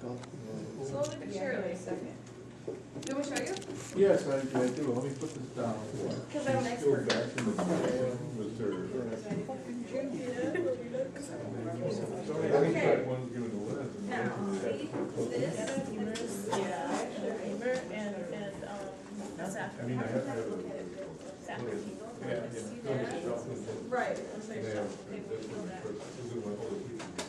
Slowly but surely. Do we show you? Yes, I do. Let me put this down. Because I'm an Go expert. back to the with her. Okay. One's given to Liz. Now, see this? Yeah. That's I after. mean, I have to have a. Yeah. Yeah, yeah. Right. Yeah, this is my whole